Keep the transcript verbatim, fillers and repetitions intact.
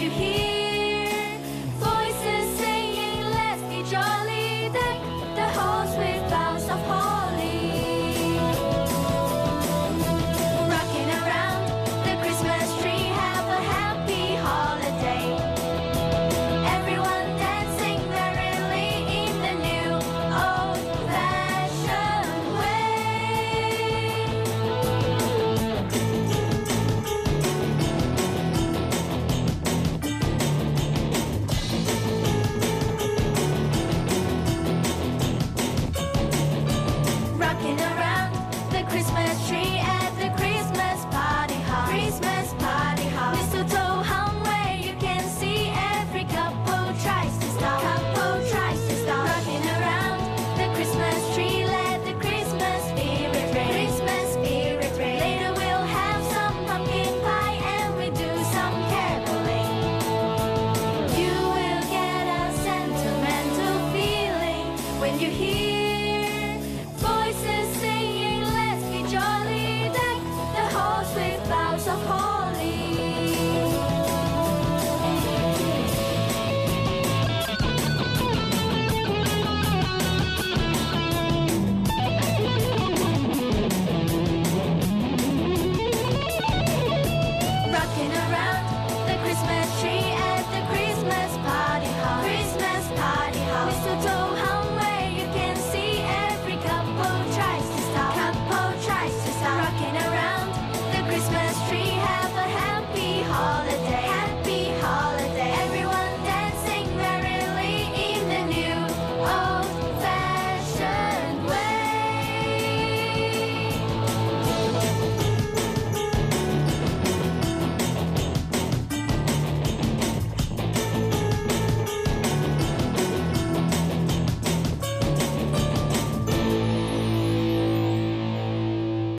you hear voices saying, let's be jolly, deck the halls with boughs of holly. Rocking around the Christmas tree, have a happy holiday. Everyone dancing merrily in the new old-fashioned way. Rocking around the Christmas tree at the Christmas party hall. Christmas party hall. Mistletoe hung where you can see every couple tries to stop. Couple tries to stop. Rocking around the Christmas tree, let the Christmas spirit reign. Christmas spirit reign. Later we'll have some pumpkin pie and we do some caroling. You will get a sentimental feeling when you hear voices saying, let's be jolly, deck the halls with boughs of holly. Rocking around the Christmas